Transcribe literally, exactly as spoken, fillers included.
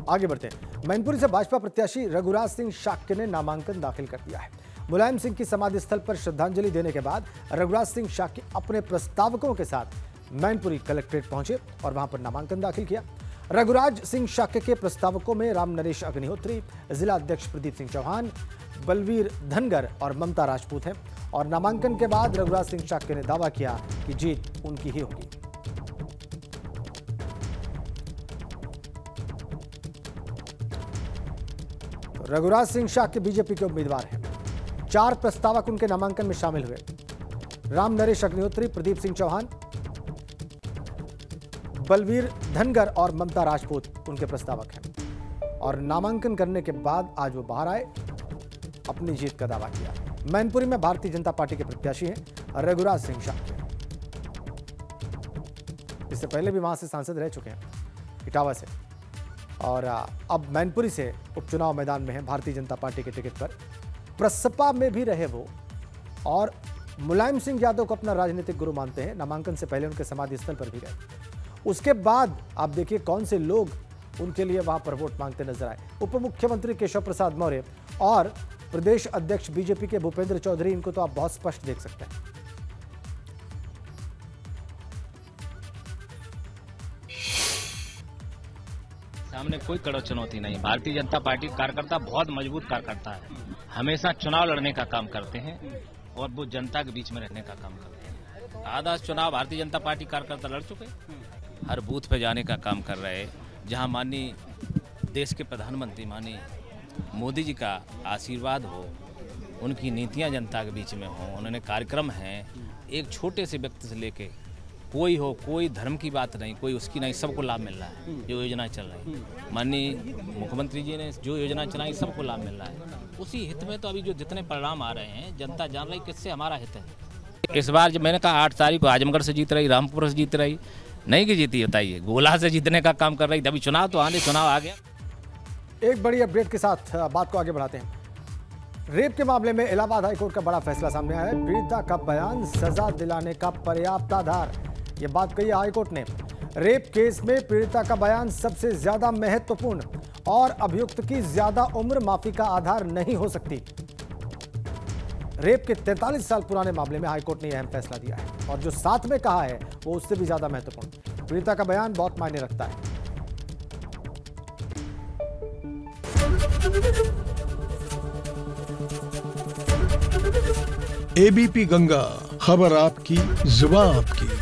आगे बढ़ते हैं। मैनपुरी से भाजपा प्रत्याशी रघुराज सिंह शाक्य ने नामांकन दाखिल कर दिया है। मुलायम सिंह की समाधि स्थल पर श्रद्धांजलि देने के बाद रघुराज सिंह शाक्य अपने प्रस्तावकों के साथ मैनपुरी कलेक्ट्रेट पहुंचे और वहां पर नामांकन दाखिल किया। रघुराज सिंह शाक्य के प्रस्तावकों में राम नरेश अग्निहोत्री, जिला अध्यक्ष प्रदीप सिंह चौहान, बलवीर धनगर और ममता राजपूत हैं। और नामांकन के बाद रघुराज सिंह शाक्य ने दावा किया कि जीत उनकी ही होगी। रघुराज सिंह शाक्य बीजेपी के उम्मीदवार हैं। चार प्रस्तावक उनके नामांकन में शामिल हुए। राम नरेश अग्निहोत्री, प्रदीप सिंह चौहान, बलवीर धनगर और ममता राजपूत उनके प्रस्तावक हैं। और नामांकन करने के बाद आज वो बाहर आए, अपनी जीत का दावा किया। मैनपुरी में भारतीय जनता पार्टी के प्रत्याशी हैं रघुराज सिंह शाक्य। इससे पहले भी वहां से सांसद रह चुके हैं, इटावा से, और अब मैनपुरी से उपचुनाव मैदान में हैं भारतीय जनता पार्टी के टिकट पर। प्रसपा में भी रहे वो और मुलायम सिंह यादव को अपना राजनीतिक गुरु मानते हैं। नामांकन से पहले उनके समाधि स्थल पर भी गए। उसके बाद आप देखिए कौन से लोग उनके लिए वहां पर वोट मांगते नजर आए। उप मुख्यमंत्री केशव प्रसाद मौर्य और प्रदेश अध्यक्ष बीजेपी के भूपेंद्र चौधरी, इनको तो आप बहुत स्पष्ट देख सकते हैं। सामने कोई कड़क चुनौती नहीं। भारतीय जनता पार्टी कार्यकर्ता बहुत मजबूत कार्यकर्ता है, हमेशा चुनाव लड़ने का काम करते हैं और वो जनता के बीच में रहने का काम करते हैं। आधा चुनाव भारतीय जनता पार्टी कार्यकर्ता लड़ चुके, हर बूथ पे जाने का काम कर रहे, जहां माननीय देश के प्रधानमंत्री माननीय मोदी जी का आशीर्वाद हो, उनकी नीतियां जनता के बीच में हो, उन्होंने कार्यक्रम हैं, एक छोटे से व्यक्ति से लेके कोई हो, कोई धर्म की बात नहीं, कोई उसकी नहीं, सबको लाभ मिल रहा है। जो योजना चल रही है माननीय मुख्यमंत्री जी ने जो योजना चलाई, सबको लाभ मिल रहा है। उसी हित में तो अभी जो जितने परिणाम आ रहे हैं, जनता जान रही किससे हमारा हित है। इस बार जब मैंने कहा आठ तारीख को आजमगढ़ से जीत रही, रामपुर से जीत रही, नहीं कि जीती, बताइए, गोला से जीतने का काम कर रही। अभी चुनाव तो आने, चुनाव आ गया। एक बड़ी अपडेट के साथ बात को आगे बढ़ाते हैं। रेप के मामले में इलाहाबाद हाईकोर्ट का बड़ा फैसला सामने आया है। पीड़िता का बयान सजा दिलाने का पर्याप्त आधार, ये बात कही हाईकोर्ट ने। रेप केस में पीड़िता का बयान सबसे ज्यादा महत्वपूर्ण और अभियुक्त की ज्यादा उम्र माफी का आधार नहीं हो सकती। रेप के तैंतालीस साल पुराने मामले में हाईकोर्ट ने यह अहम फैसला दिया है और जो साथ में कहा है वो उससे भी ज्यादा महत्वपूर्ण। पीड़िता का बयान बहुत मायने रखता है। एबीपी गंगा, खबर आपकी, जुबान आपकी।